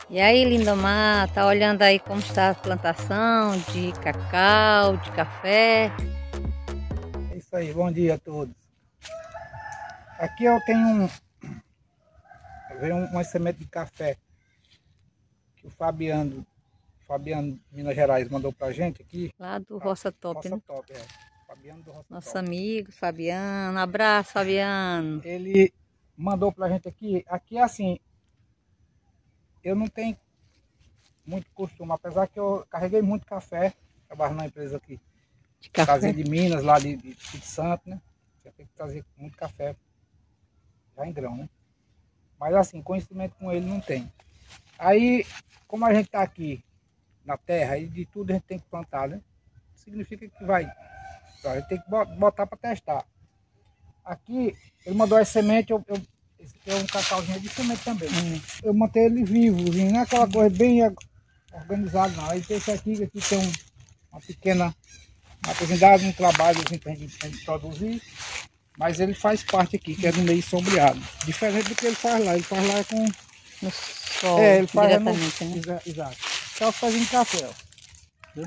E aí, Lindomar, tá olhando aí como está a plantação de cacau, de café? É isso aí, bom dia a todos. Aqui eu tenho uma semente de café que o Fabiano de Minas Gerais mandou pra gente aqui. Lá do Roça Top, Roça né? Top, é. Fabiano do Roça Nosso Top. amigo Fabiano. Abraço, Fabiano. Ele mandou pra gente aqui. Aqui é assim, eu não tenho muito costume, apesar que eu carreguei muito café, trabalho na empresa aqui. De café. Trazia de Minas, lá de Espírito Santo, né? Você tem que trazer muito café, já em grão, né? Mas assim, conhecimento com ele não tem. Aí, como a gente está aqui na terra, e de tudo a gente tem que plantar, né? Significa que a gente tem que botar para testar. Aqui, ele mandou as sementes, esse aqui é um cacauzinho de semente também. Eu mantenho ele vivo, não é aquela coisa bem organizada, não. Aí tem esse aqui tem uma pequena matosidade, um trabalho assim, para a gente produzir. Mas ele faz parte aqui, que é no meio sombreado. Diferente do que ele faz lá. Ele faz lá com... No sol, ele faz diretamente, né? Exato. Só fazendo café, ó.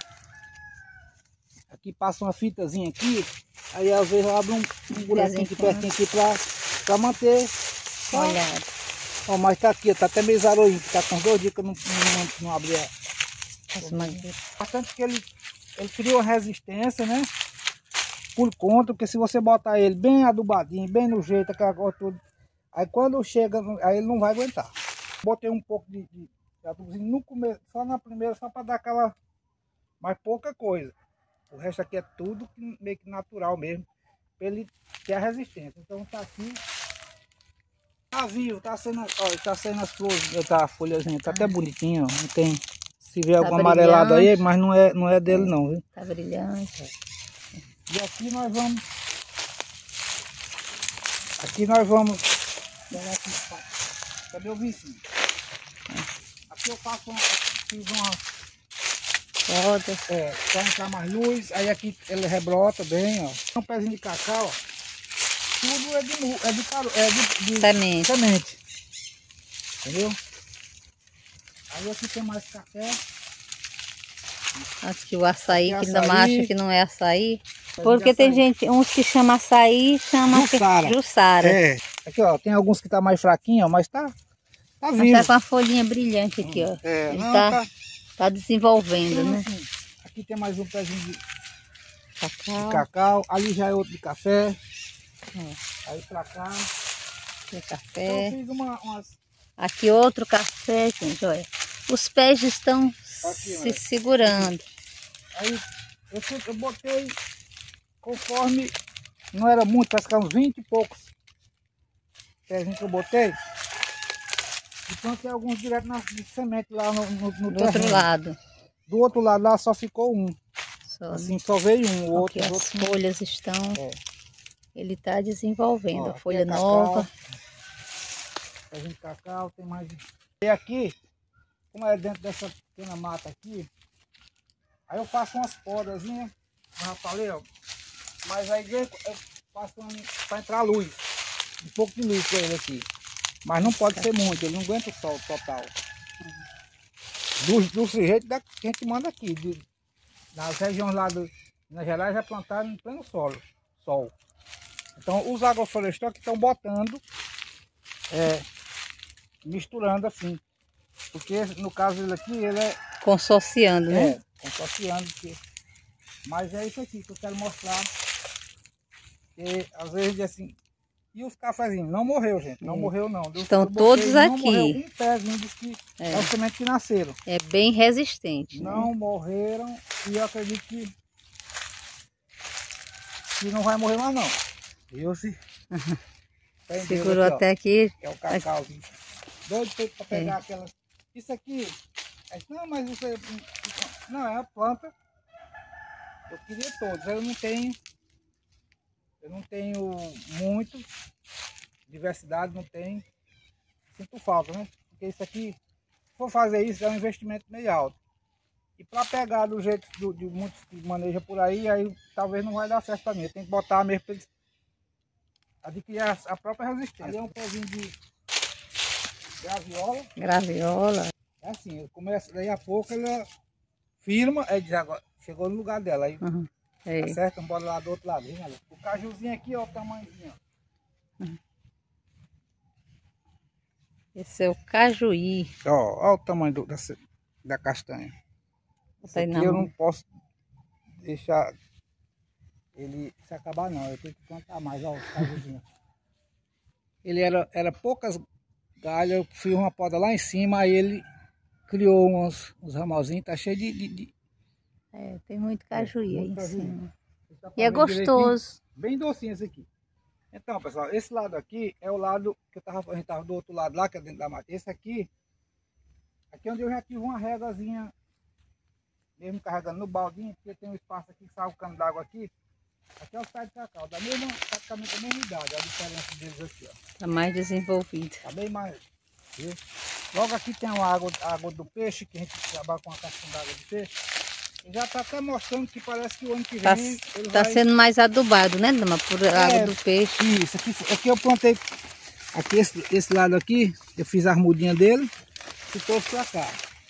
Aqui passa uma fitazinha aqui, aí às vezes abre um buraquinho aqui pertinho aqui pra manter. Olhado. Ó, mas tá aqui, tá até meio zaroinho, que tá com 2 dias que eu não abri As mangueiras. bastante que ele cria uma resistência, né? Por conta, porque se você botar ele bem adubadinho, bem no jeito, aquela coisa toda, aí quando chega, aí ele não vai aguentar. Botei um pouco de adubozinho no começo, só na primeira, só para dar aquela, mas pouca coisa. O resto aqui é tudo meio que natural mesmo, para ele ter a resistência. Então tá aqui, tá vivo, tá saindo, ó, tá saindo as flores, tá a folhazinha, tá até bonitinho, ó, não tem, se vê algum amarelado aí, mas não é dele não, viu? Tá brilhante. E aqui nós vamos... Cadê o vizinho? Aqui eu faço fiz uma Roda. para entrar mais luz. Aí aqui ele rebrota bem, ó. Um pezinho de cacau, ó. Tudo de semente. Entendeu? Aí aqui tem mais café. Acho que o açaí, que ainda açaí. acha que não é açaí. Porque tem gente, uns que chamam açaí, chamam Jussara. É. Aqui, ó, tem alguns que tá mais fraquinho, ó, mas tá Mas vivo. tá com a folhinha brilhante aqui, ó. Ele não, tá desenvolvendo, então, né? Assim, aqui tem mais um pezinho de Cacau. Ali já é outro de café. Aí pra cá. Tem Então café. eu fiz umas... Aqui outro café, gente, olha. Os pés estão aqui, se segurando. Aí eu botei conforme, não era muito, parece que uns 20 e poucos pezinhos que eu botei. E plantei alguns direto de semente lá no Do outro lado. Do outro lado lá só ficou um. Só, assim, só veio um, o outro. As folhas estão... Ele está desenvolvendo. Ó, a folha cacau, nova. Pezinho de cacau, tem mais... E aqui, como é dentro dessa pequena mata aqui, aí eu faço umas podazinhas, já falei, ó. Mas aí eu faço para entrar luz. Um pouco de luz para ele aqui. Mas não pode ser muito, ele não aguenta o sol total. Do jeito que a gente manda aqui. Nas regiões lá do Minas Gerais é plantado em pleno sol. Então os agroflorestais que estão botando, misturando assim. Porque no caso dele aqui, ele é... Consorciando, né? Consorciando. Mas é isso aqui que eu quero mostrar. E às vezes assim... E os cafezinhos? Não morreu, gente. Não morreu, não. Estão todos aqui. Não morreu um pezinho dos que é o semente que nasceram. É bem resistente. Não morreram. E eu acredito que não vai morrer mais, não. Eu se... Segurou aqui, até aqui. Que é o cacauzinho. Doido para pegar aquela... Isso aqui... Não, mas isso aí... Não, é a planta. Eu queria todos. Eu não tenho muito, diversidade não tem, sinto falta, né? Porque isso aqui, se for fazer isso, é um investimento meio alto. E para pegar do jeito de muitos que manejam por aí talvez não vai dar certo para mim. Tem que botar mesmo para eles adquirir a própria resistência. Ali é um pezinho de graviola. É assim, começa, daí a pouco ela firma, aí diz agora, chegou no lugar dela. Aí acerta, bora lá do outro lado. Hein, o cajuzinho aqui, ó, o tamanhozinho. Esse é o cajuí. Ó o tamanho da castanha. Esse aqui eu não posso deixar ele se acabar não, eu tenho que plantar mais, ó, o cajuzinho. Ele era poucas galhas, eu fiz uma poda lá em cima, aí ele criou uns ramalzinhos, tá cheio de... É, tem muito cajuí aí em cima. Tá, e é gostoso. Bem docinho esse aqui. Então, pessoal, esse lado aqui é o lado que a gente tava do outro lado lá, que é dentro da mata. Esse aqui é onde eu já tive uma regazinha, mesmo carregando no baldinho, porque tem um espaço aqui que sai o cano d'água aqui. Aqui é o pé de cacau, praticamente a mesma idade, a diferença deles aqui, ó. Tá mais desenvolvido. Tá bem mais, viu? Logo aqui tem a água do peixe, que a gente trabalha com a caixinha d'água de peixe. E já tá até mostrando que parece que o ano que vem ele tá sendo mais adubado, né, Dama? Por água do peixe. Isso, aqui eu plantei, aqui esse lado aqui, eu fiz a armudinha dele e trouxe pra cá.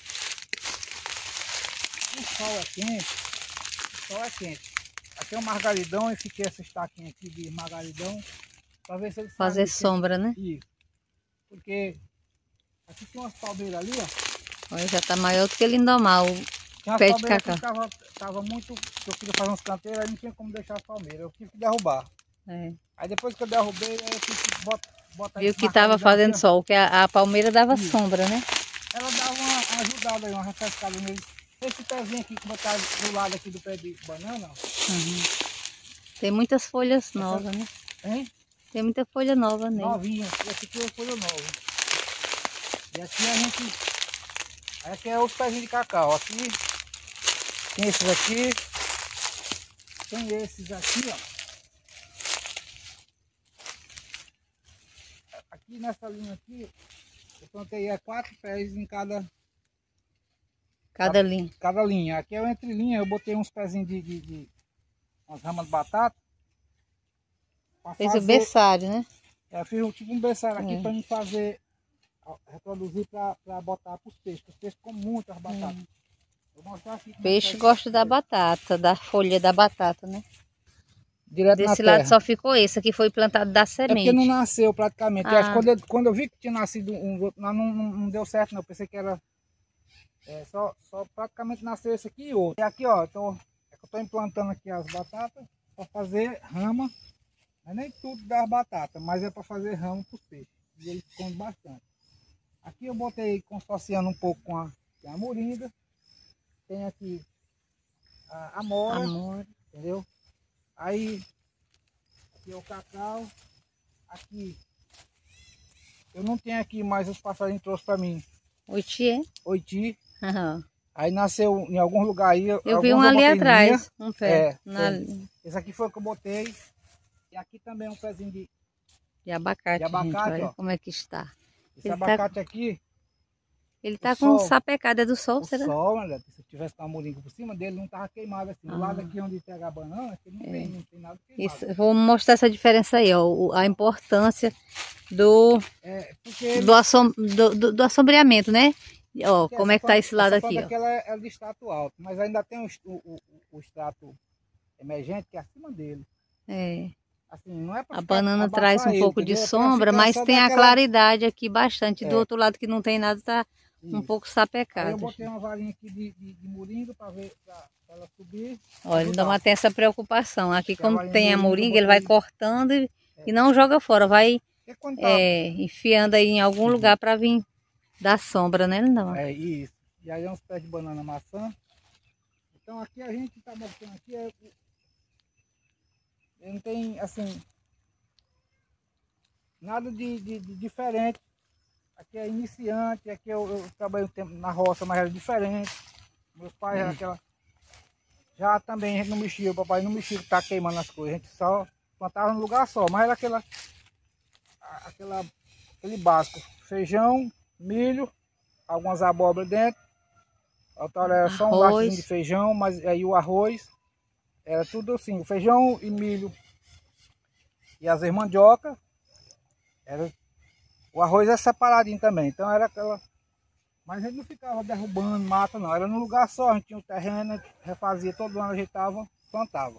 O sol é quente. Aqui é um margaridão, eu fiquei essa estaquinha aqui de margaridão para ver se ele fazer sombra, né? Isso. Porque aqui tem umas palmeiras ali, ó. Olha, já tá maior do que Lindomar, o pé de cacau. Tava muito, eu queria fazer uns canteiros, aí não tinha como deixar as palmeiras, eu tive que derrubar. Aí depois que eu derrubei, aí eu tive que botar. Viu que tava fazendo sol, que a palmeira dava sombra, né? Ela dava uma ajudada aí, uma refrescada nele. Esse pezinho aqui que botar do lado aqui do pé de banana, ó. Tem muitas folhas novas, né? Hein? Tem muita folha nova nele. Novinha, esse aqui é folha nova. E aqui a gente... Aqui é os pezinhos de cacau. Aqui tem esses aqui. Tem esses aqui, ó. Aqui nessa linha aqui, eu plantei 4 pés em cada linha. Cada linha. Aqui é entre linha, eu botei uns pezinhos de umas ramas de batata. Fez o berçário, né? Fiz tipo um berçário aqui para me fazer, reproduzir para botar para os peixes. Os peixes comem muitas batatas. Vou mostrar aqui. Peixe gosta da batata, da folha da batata, né? Direto desse lado só ficou esse, aqui foi plantado da semente. É porque não nasceu praticamente. Eu acho que quando eu vi que tinha nascido um outro, não deu certo não. Eu pensei que era... só praticamente nasceu esse aqui e outro. E aqui, ó, eu tô implantando aqui as batatas para fazer rama. Não é nem tudo das batatas, mas é para fazer rama para os peixes. E eles comem bastante. Aqui eu botei consorciando um pouco com a moringa. Tem aqui a amora, entendeu? Aí, aqui é o cacau. Aqui, eu não tenho aqui, mas os passarinhos trouxeram para mim. Oiti. Aí nasceu em algum lugar aí. Eu vi um ali atrás, um pé. Esse aqui foi o que eu botei. E aqui também um pezinho de abacate, gente, olha como é que está. Esse abacate aqui... Ele tá com sapecada do sol, será? Sol, né? Se eu tivesse com a moringa por cima dele, não tava queimado assim. Do lado aqui onde pega a banana, aqui não tem nada queimado. Vou mostrar essa diferença aí, ó. A importância do assombreamento, né? Ó, como é que tá esse lado aqui, ó. Aquela é de extrato alto, mas ainda tem o extrato emergente que é acima dele. Assim, não é a banana traz um pouco de sombra, mas tem a claridade aqui bastante. Do outro lado que não tem nada, tá um pouco sapecado. Aí eu botei uma varinha aqui de moringa para ver, para ela subir. Olha, ainda tem essa preocupação. Aqui, como tem a moringa, ele vai cortando e não joga fora, vai enfiando aí em algum lugar para vir dar sombra, né, Lindão? É isso. E aí é uns pés de banana maçã. Então aqui a gente está mostrando aqui não tem assim nada de diferente. Aqui é iniciante, aqui eu trabalhei um tempo na roça, mas era diferente. Meus pais era aquela... Já também a gente não mexia, o papai não mexia, tá queimando as coisas. A gente só plantava no lugar só, mas era aquele básico. Feijão, milho, algumas abóboras dentro. A outra hora era só um latinho de feijão, mas aí o arroz. Era tudo assim, o feijão e milho. E as mandioca. O arroz é separadinho também, então era Mas a gente não ficava derrubando mata não, era num lugar só, a gente tinha um terreno, refazia todo ano, ajeitava, plantava.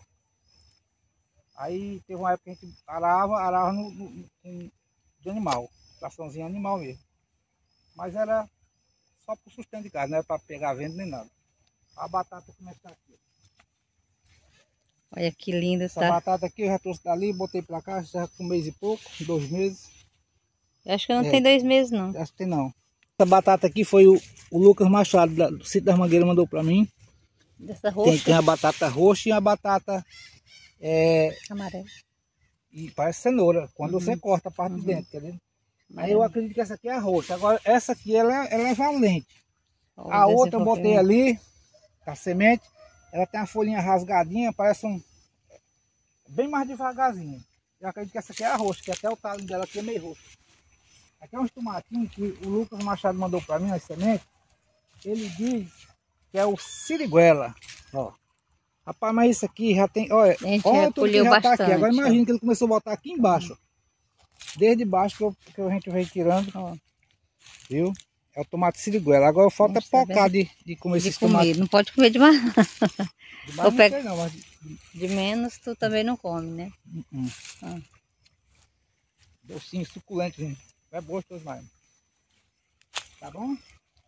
Aí teve uma época que a gente arava de animal, traçãozinha animal mesmo. Mas era só para o sustento de casa, não era para pegar vento nem nada. A batata como é que tá aqui. Olha que linda, Essa tá? batata aqui eu já trouxe dali, botei para cá, já com 1 mês e pouco, 2 meses. Eu acho que não tem 2 meses não. Acho que tem não. Essa batata aqui foi o Lucas Machado, do sítio das Mangueiras, mandou para mim. Dessa roxa? Tem a batata roxa e a batata amarela. E parece cenoura, quando você corta a parte de dentro, entendeu? Aí eu acredito que essa aqui é a roxa. Agora essa aqui ela é valente. A outra eu botei ali, a semente, ela tem uma folhinha rasgadinha, parece bem mais devagarzinho. Eu acredito que essa aqui é a roxa, que até o talo dela aqui é meio roxo. Aqui é uns tomatinhos que o Lucas Machado mandou para mim, as sementes. Ele diz que é o siriguela, ó. Rapaz, mas isso aqui já tem, olha, olha tudo que já tá aqui. Agora imagina que ele começou a botar aqui embaixo. Desde baixo que a gente veio tirando, ó. Viu? É o tomate siriguela. Agora falta focar de comer esses tomates. Não pode comer demais. Demais não sei não, mas... De menos tu também não come, né? Docinho, suculento, gente. É gostoso mais. Tá bom?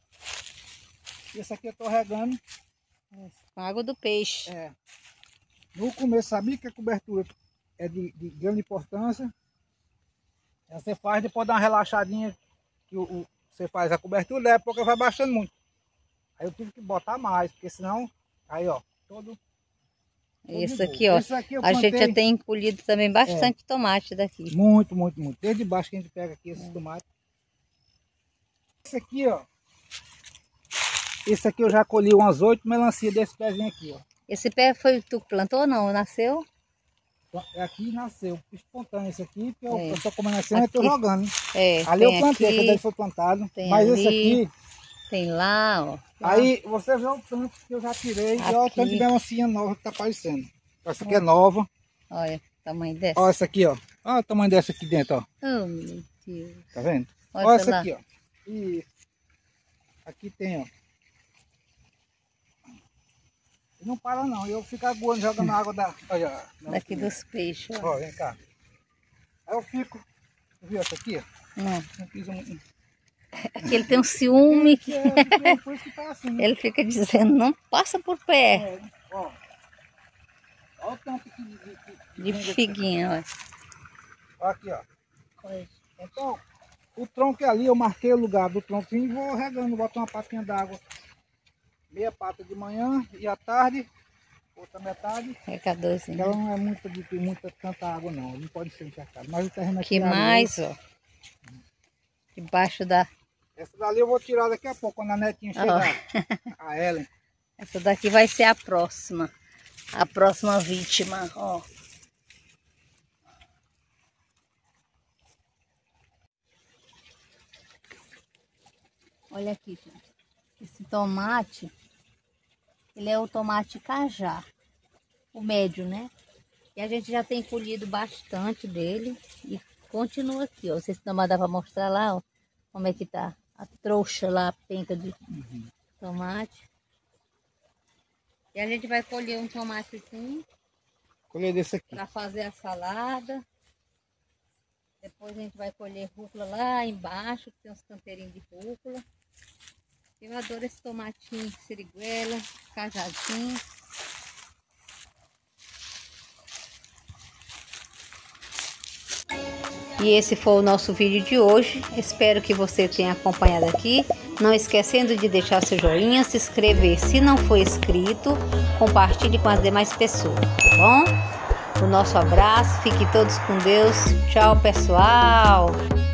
E esse aqui eu tô regando. Com água do peixe. No começo, sabia que a cobertura é de grande importância. Você faz, depois dá uma relaxadinha, que você faz a cobertura, daí a pouco vai baixando muito. Aí eu tive que botar mais, porque senão, aí ó, todo isso aqui, ó, a gente já tem colhido também bastante tomate daqui. Muito, muito, muito. Desde baixo que a gente pega aqui esses tomates. Esse aqui, ó. Esse aqui eu já colhi umas 8 melancias desse pezinho aqui, ó. Esse pé foi tu que plantou ou não? Nasceu? Aqui nasceu, espontâneo esse aqui, que eu tô comendo assim, eu tô jogando. Ali eu plantei, aqui, quando ele foi plantado. Mas ali, esse aqui... Tem lá, ó. Aí você vê o tanto que eu já tirei e olha o tanto de melancia nova que tá aparecendo. Essa aqui é nova. Olha o tamanho dessa. Olha essa aqui, ó. Olha o tamanho dessa aqui dentro, ó. Oh, meu Deus. Tá vendo? Olha essa aqui, ó. E aqui tem, ó. Não para não, eu fico aguando, jogando água daqui dos peixes, ó. Ó, vem cá. Aí eu fico, viu essa aqui, ó? Não. Eu fiz Aqui ele tem um ciúme. Por isso que tá assim, né? Ele fica dizendo, não passa por pé. Ó. Olha o tanto de figuinha, ó. Olha aqui, ó. Então, o tronco ali, eu marquei o lugar do tronquinho e vou regando, boto uma patinha d'água. Meia pata de manhã e à tarde, outra metade. Regadorzinho. Ela não é muita tanta água não, não pode ser encharcada. Mas o terreno aqui que mais, ó. Debaixo da... Essa dali eu vou tirar daqui a pouco, quando a netinha chegar. A Ellen. Essa daqui vai ser a próxima. A próxima vítima, ó. Olha aqui, gente. Esse tomate, ele é o tomate cajá. O médio, né? E a gente já tem colhido bastante dele. E continua aqui, ó. Vocês não dá para mostrar lá, ó. Como é que tá a trouxa lá, a penca de tomate. E a gente vai colher um tomate assim. Colher desse aqui. Para fazer a salada. Depois a gente vai colher rúcula lá embaixo, que tem uns canteirinhos de rúcula. Eu adoro esse tomatinho de siriguela, cajadinho. E esse foi o nosso vídeo de hoje. Espero que você tenha acompanhado aqui. Não esquecendo de deixar seu joinha, se inscrever se não for inscrito, compartilhe com as demais pessoas, tá bom? O nosso abraço, fiquem todos com Deus. Tchau, pessoal!